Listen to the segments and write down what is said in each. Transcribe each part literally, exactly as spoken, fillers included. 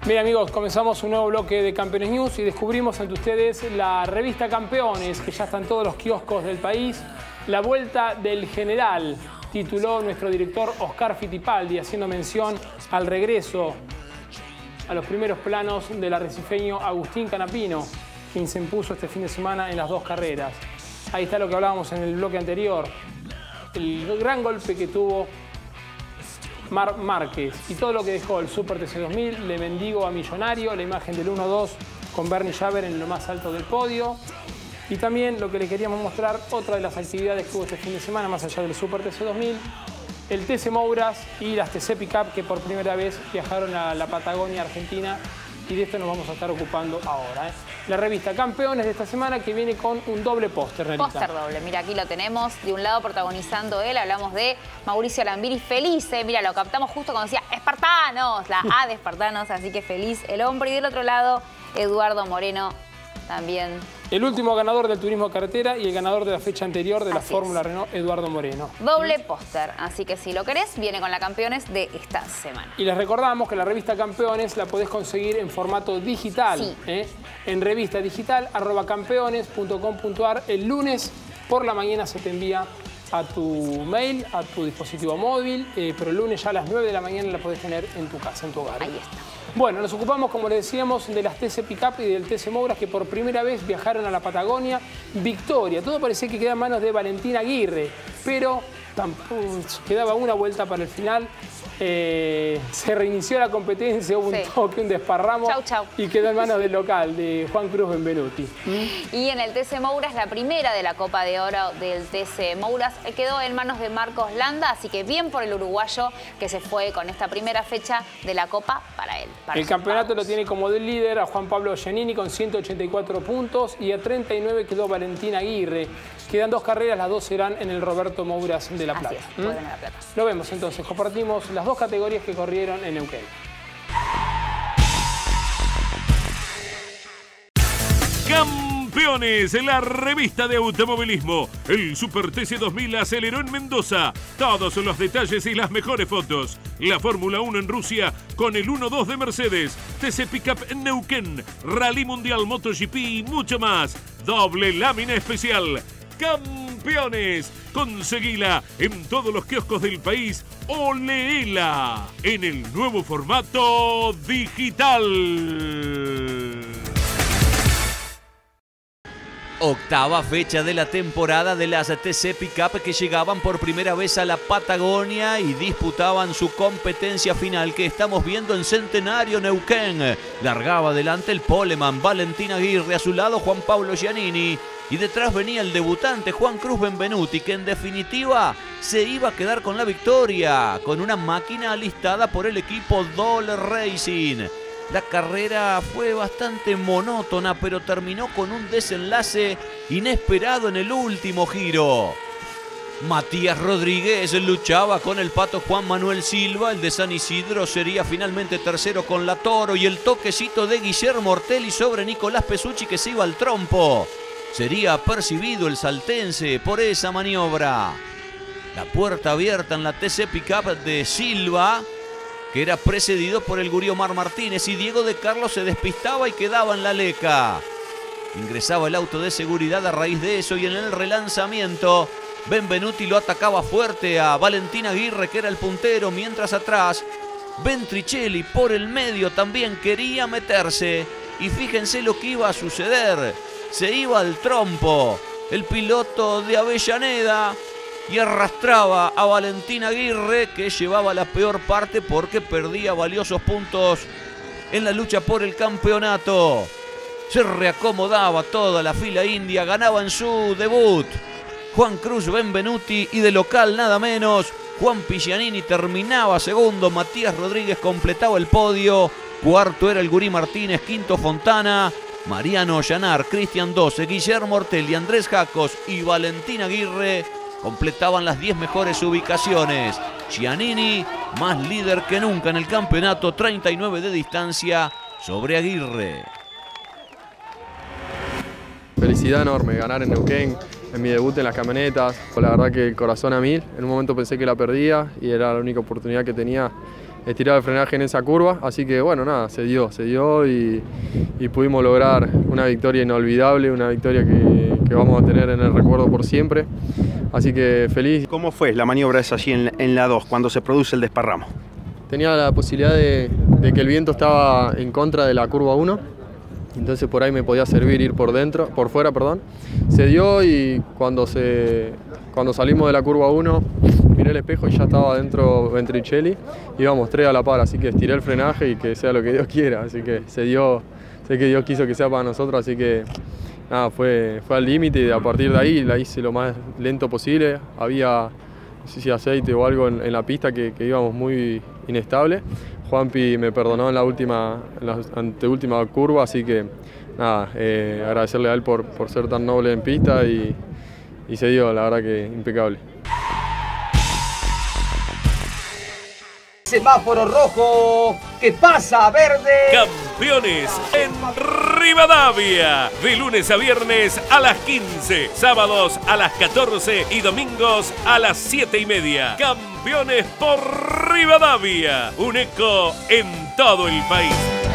Bien amigos, comenzamos un nuevo bloque de Campeones News y descubrimos ante ustedes la revista Campeones, que ya está en todos los kioscos del país. La vuelta del general, tituló nuestro director Oscar Fittipaldi, haciendo mención al regreso a los primeros planos del arrecifeño Agustín Canapino, quien se impuso este fin de semana en las dos carreras. Ahí está lo que hablábamos en el bloque anterior, el gran golpe que tuvo Marc Márquez y todo lo que dejó el Super T C dos mil, Le Mendigo a Millonario, la imagen del uno dos con Bernie Javer en lo más alto del podio. Y también lo que le queríamos mostrar, otra de las actividades que hubo este fin de semana, más allá del Super T C dos mil, el T C Mouras y las T C Pickup, que por primera vez viajaron a la Patagonia Argentina, y de esto nos vamos a estar ocupando ahora, ¿eh? La revista Campeones de esta semana, que viene con un doble póster, Nerita. Póster doble, mira, aquí lo tenemos, de un lado protagonizando él, hablamos de Mauricio Lambiri, feliz, ¿eh? Mira, lo captamos justo cuando decía Espartanos, la A de Espartanos, así que feliz el hombre. Y del otro lado, Eduardo Moreno, también. El último ganador del turismo de carretera y el ganador de la fecha anterior de la Así Fórmula es. Renault, Eduardo Moreno. Doble póster, así que si lo querés, viene con la Campeones de esta semana. Y les recordamos que la revista Campeones la podés conseguir en formato digital, Sí. ¿eh? En revista digital, arroba campeones punto com punto ar. El lunes por la mañana se te envía a tu mail, a tu dispositivo móvil, eh, pero el lunes ya a las nueve de la mañana la podés tener en tu casa, en tu hogar. Ahí está. Bueno, nos ocupamos, como les decíamos, de las T C Pickup y del T C Mouras, que por primera vez viajaron a la Patagonia. Victoria. Todo parecía que quedaba en manos de Valentín Aguirre, pero tampoco, quedaba una vuelta para el final. Eh, se reinició la competencia, hubo Sí. un toque, un desparramo. Chau, chau. Y quedó en manos del local, de Juan Cruz Benvenuti. Y en el T C Mouras, la primera de la Copa de Oro del T C Mouras quedó en manos de Marcos Landa, así que bien por el uruguayo que se fue con esta primera fecha de la Copa para él. Para El sus campeonato pagos. lo tiene como del líder a Juan Pablo Giannini con ciento ochenta y cuatro puntos y a treinta y nueve quedó Valentín Aguirre. Quedan dos carreras, las dos serán en el Roberto Mouras de La Así Plata. es, ¿Mm? vuelven a La Plata. Lo vemos entonces, compartimos las dos categorías que corrieron en Neuquén. Campeones, la revista de automovilismo. El Super T C dos mil aceleró en Mendoza. Todos los detalles y las mejores fotos. La Fórmula uno en Rusia con el uno dos de Mercedes. T C Pickup en Neuquén. Rally Mundial MotoGP y mucho más. Doble lámina especial. Campeones. Conseguila en todos los kioscos del país o léela en el nuevo formato digital. Octava fecha de la temporada de las T C Pickup, que llegaban por primera vez a la Patagonia y disputaban su competencia final, que estamos viendo en Centenario, Neuquén. Largaba adelante el poleman Valentín Aguirre, a su lado Juan Pablo Giannini, y detrás venía el debutante Juan Cruz Benvenuti, que en definitiva se iba a quedar con la victoria, con una máquina alistada por el equipo Dole Racing. La carrera fue bastante monótona, pero terminó con un desenlace inesperado en el último giro. Matías Rodríguez luchaba con el pato Juan Manuel Silva. El de San Isidro sería finalmente tercero con la Toro, y el toquecito de Guillermo Ortelli sobre Nicolás Pesucci, que se iba al trompo. Sería percibido el saltense por esa maniobra. La puerta abierta en la T C Pickup de Silva, que era precedido por el gurí Omar Martínez, y Diego de Carlos se despistaba y quedaba en la leca. Ingresaba el auto de seguridad a raíz de eso, y en el relanzamiento Benvenuti lo atacaba fuerte a Valentín Aguirre, que era el puntero, mientras atrás Ventricelli por el medio también quería meterse. Y fíjense lo que iba a suceder. Se iba al trompo el piloto de Avellaneda y arrastraba a Valentín Aguirre, que llevaba la peor parte porque perdía valiosos puntos en la lucha por el campeonato. Se reacomodaba toda la fila india, ganaba en su debut Juan Cruz Benvenuti, y de local nada menos Juan Pigianini terminaba segundo, Matías Rodríguez completaba el podio, cuarto era el gurí Martínez, quinto Fontana, Mariano Llanar, Cristian Doce, Guillermo Ortelli, Andrés Jacos y Valentín Aguirre completaban las diez mejores ubicaciones. Giannini, más líder que nunca en el campeonato, treinta y nueve de distancia sobre Aguirre. Felicidad enorme, ganar en Neuquén, en mi debut en las camionetas. La verdad que el corazón a mil. En un momento pensé que la perdía y era la única oportunidad que tenía estirar el frenaje en esa curva, así que bueno, nada, se dio, se dio y, y pudimos lograr una victoria inolvidable, una victoria que, que vamos a tener en el recuerdo por siempre, así que feliz. ¿Cómo fue la maniobra esa allí en, en la dos, cuando se produce el desparramo? Tenía la posibilidad de, de que el viento estaba en contra de la curva uno, entonces por ahí me podía servir ir por dentro, por fuera, perdón. Se dio y cuando, se, cuando salimos de la curva uno, miré el espejo y ya estaba dentro Ventricelli, íbamos tres a la par, así que estiré el frenaje y que sea lo que Dios quiera, así que se dio, sé que Dios quiso que sea para nosotros, así que nada, fue, fue al límite y a partir de ahí la hice lo más lento posible. Había, no sé si aceite o algo en, en la pista que, que íbamos muy inestable. Juanpi me perdonó en la última, en la anteúltima curva, así que nada, eh, agradecerle a él por, por ser tan noble en pista y, y se dio, la verdad que impecable. Semáforo rojo, ¿qué pasa? Verde. Campeones en Rivadavia. De lunes a viernes a las quince, sábados a las catorce y domingos a las siete y media. Campeones por Rivadavia. Un eco en todo el país.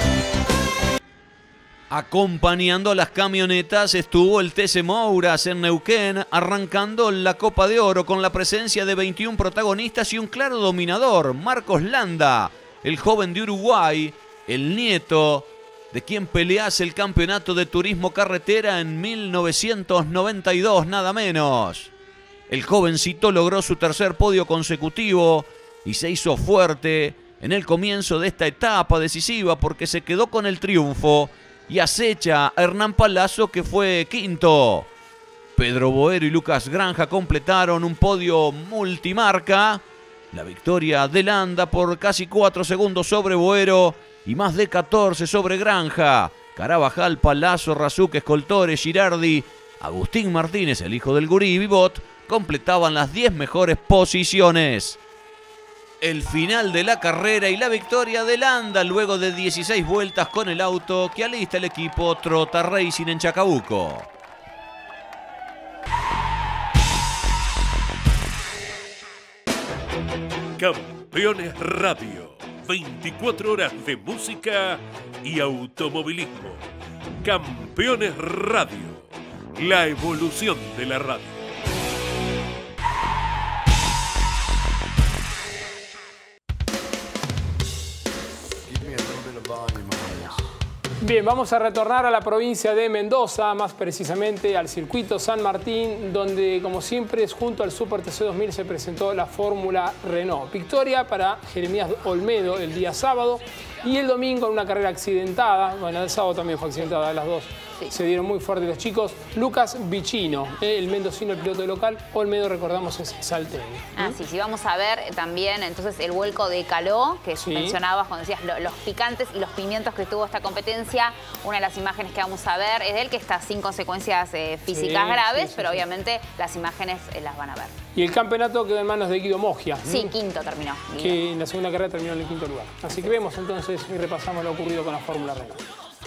Acompañando a las camionetas estuvo el T C Mouras en Neuquén, arrancando la Copa de Oro con la presencia de veintiún protagonistas y un claro dominador, Marcos Landa, el joven de Uruguay, el nieto de quien pelease el campeonato de turismo carretera en mil novecientos noventa y dos, nada menos. El jovencito logró su tercer podio consecutivo y se hizo fuerte en el comienzo de esta etapa decisiva porque se quedó con el triunfo y acecha a Hernán Palazzo, que fue quinto. Pedro Boero y Lucas Granja completaron un podio multimarca. La victoria de Landa por casi cuatro segundos sobre Boero y más de catorce sobre Granja. Carabajal, Palazzo, Razuque, Escoltore, Girardi, Agustín Martínez, el hijo del Gurí, y Vivot completaban las diez mejores posiciones. El final de la carrera y la victoria de Landa luego de dieciséis vueltas con el auto que alista el equipo Trota Racing en Chacabuco. Campeones Radio. veinticuatro horas de música y automovilismo. Campeones Radio. La evolución de la radio. Bien, vamos a retornar a la provincia de Mendoza, más precisamente al circuito San Martín, donde como siempre es junto al Super T C dos mil se presentó la Fórmula Renault. Victoria para Jeremías Olmedo el día sábado y el domingo en una carrera accidentada, bueno, el sábado también fue accidentada, las dos sí. Se dieron muy fuerte los chicos. Lucas Vicino, eh, el mendocino, el piloto local, Olmedo recordamos es salteño. Ah, sí, sí, vamos a ver también entonces el vuelco de Caló, que sí. mencionabas cuando decías lo, los picantes y los pimientos que tuvo esta competencia. Una de las imágenes que vamos a ver es de él, que está sin consecuencias eh, físicas sí, graves, sí, sí, pero sí. obviamente las imágenes eh, las van a ver. Y el campeonato quedó en manos de Guido Moggia. Sí, ¿no? Quinto terminó. Guido. Que en la segunda carrera terminó en el quinto lugar. Así que vemos entonces y repasamos lo ocurrido con la Fórmula Renault.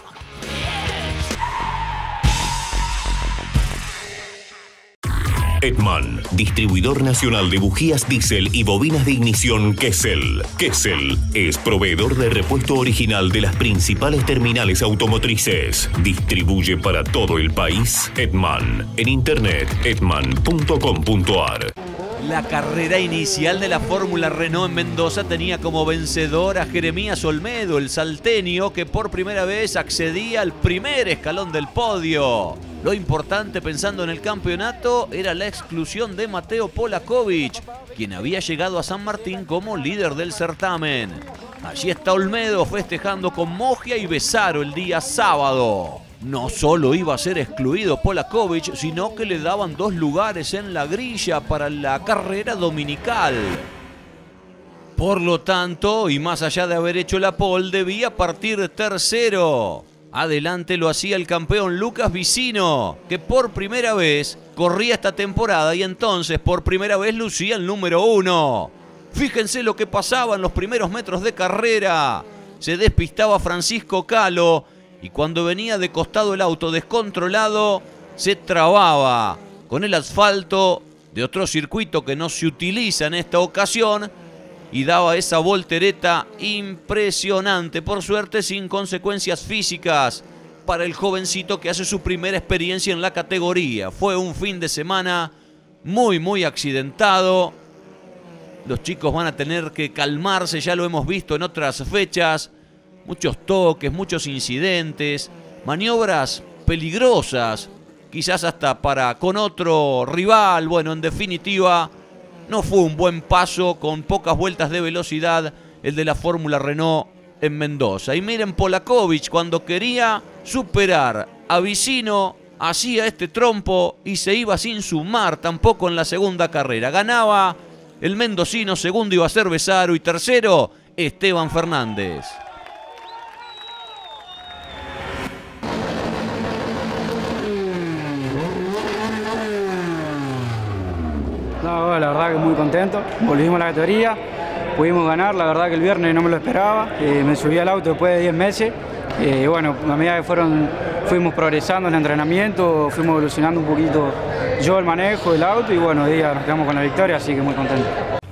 Edman, distribuidor nacional de bujías diésel y bobinas de ignición Kessel. Kessel es proveedor de repuesto original de las principales terminales automotrices. Distribuye para todo el país Edman. En internet, edman punto com punto ar. La carrera inicial de la Fórmula Renault en Mendoza tenía como vencedor a Jeremías Olmedo, el salteño, que por primera vez accedía al primer escalón del podio. Lo importante, pensando en el campeonato, era la exclusión de Mateo Polakovic, quien había llegado a San Martín como líder del certamen. Allí está Olmedo festejando con Moggia y Besaro el día sábado. No solo iba a ser excluido Polakovic, sino que le daban dos lugares en la grilla para la carrera dominical. Por lo tanto, y más allá de haber hecho la pole, debía partir tercero. Adelante lo hacía el campeón Lucas Vicino, que por primera vez corría esta temporada y entonces por primera vez lucía el número uno. Fíjense lo que pasaba en los primeros metros de carrera. Se despistaba Francisco Calo y cuando venía de costado el auto descontrolado, se trababa con el asfalto de otro circuito que no se utiliza en esta ocasión y daba esa voltereta impresionante, por suerte sin consecuencias físicas para el jovencito que hace su primera experiencia en la categoría. Fue un fin de semana muy, muy accidentado. Los chicos van a tener que calmarse, ya lo hemos visto en otras fechas. Muchos toques, muchos incidentes, maniobras peligrosas, quizás hasta para con otro rival. Bueno, en definitiva, no fue un buen paso, con pocas vueltas de velocidad, el de la Fórmula Renault en Mendoza. Y miren, Polakovic, cuando quería superar a Vicino, hacía este trompo y se iba sin sumar tampoco en la segunda carrera. Ganaba el mendocino, segundo iba a ser Besaro y tercero Esteban Fernández. No, la verdad que muy contento, volvimos a la categoría, pudimos ganar, la verdad que el viernes no me lo esperaba, eh, me subí al auto después de diez meses, y eh, bueno, a medida que fueron, fuimos progresando en el entrenamiento, fuimos evolucionando un poquito yo el manejo del auto y bueno, hoy día nos quedamos con la victoria, así que muy contento.